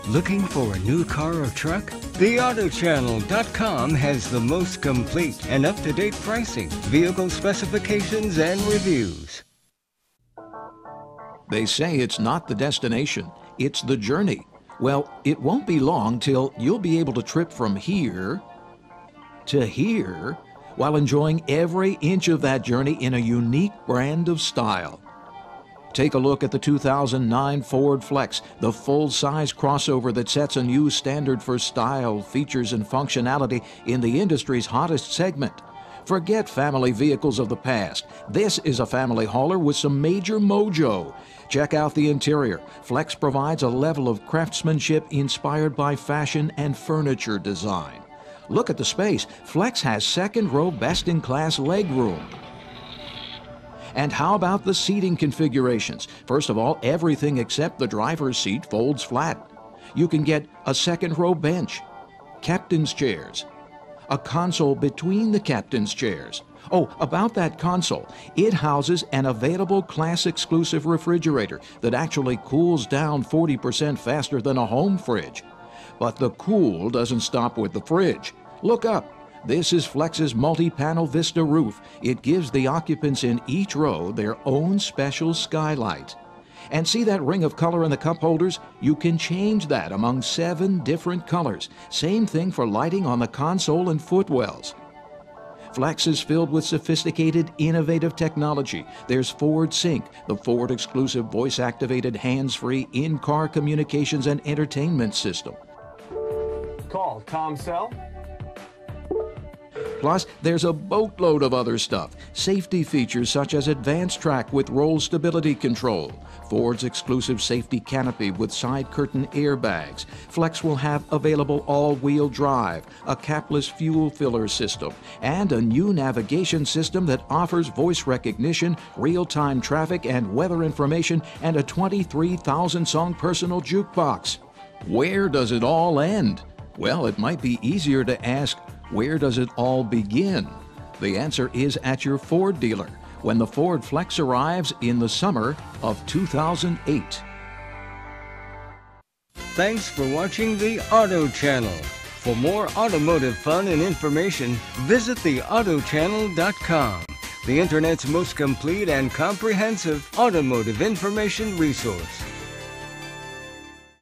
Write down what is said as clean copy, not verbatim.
Looking for a new car or truck? TheAutoChannel.com has the most complete and up-to-date pricing, vehicle specifications, and reviews. They say it's not the destination, it's the journey. Well, it won't be long till you'll be able to trip from here to here while enjoying every inch of that journey in a unique brand of style. Take a look at the 2009 Ford Flex, the full-size crossover that sets a new standard for style, features, and functionality in the industry's hottest segment. Forget family vehicles of the past. This is a family hauler with some major mojo. Check out the interior. Flex provides a level of craftsmanship inspired by fashion and furniture design. Look at the space. Flex has second-row best-in-class legroom. And how about the seating configurations? First of all, everything except the driver's seat folds flat. You can get a second-row bench, captain's chairs, a console between the captain's chairs. Oh, about that console, it houses an available class-exclusive refrigerator that actually cools down 40% faster than a home fridge. But the cool doesn't stop with the fridge. Look up. This is Flex's multi-panel Vista roof. It gives the occupants in each row their own special skylight. And see that ring of color in the cup holders? You can change that among 7 different colors. Same thing for lighting on the console and footwells. Flex is filled with sophisticated, innovative technology. There's Ford Sync, the Ford-exclusive voice-activated, hands-free, in-car communications and entertainment system. Call Tom Sell. Plus, there's a boatload of other stuff. Safety features such as advanced track with roll stability control, Ford's exclusive safety canopy with side curtain airbags. Flex will have available all-wheel drive, a capless fuel filler system, and a new navigation system that offers voice recognition, real-time traffic and weather information, and a 23,000-song personal jukebox. Where does it all end? Well, it might be easier to ask, where does it all begin? The answer is at your Ford dealer when the Ford Flex arrives in the summer of 2008. Thanks for watching the Auto Channel. For more automotive fun and information, visit theautochannel.com, the Internet's most complete and comprehensive automotive information resource.